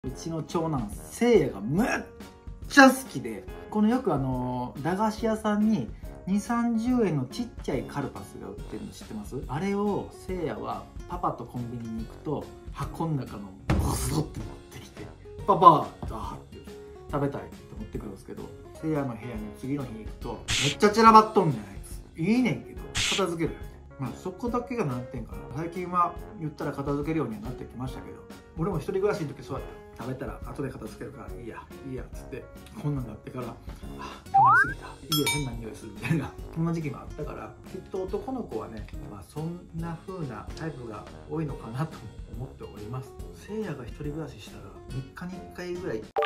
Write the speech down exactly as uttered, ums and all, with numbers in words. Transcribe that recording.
うちの長男せいやがむっちゃ好きで、このよくあの駄菓子屋さんににじゅうさんじゅうえんのちっちゃいカルパスが売ってるの知ってます？あれをせいやはパパとコンビニに行くと箱の中のボソって持ってきて、パパだって食べたいって持ってくるんですけど、せいやの部屋に次の日行くとめっちゃ散らばっとんじゃないです。いいねんけど片付けるよね。まあそこだけが難点かな。最近は言ったら片付けるようにはなってきましたけど、俺も一人暮らしの時そうやった。食べたら後で片付けるからいいやいいやっつって、こんなんなってからあたまりすぎた、家変な匂いするみたいなそんな時期もあったから、きっと男の子はね、まあ、そんな風なタイプが多いのかなと思っております。せいやが一人暮らししたらみっかにいっかいぐらい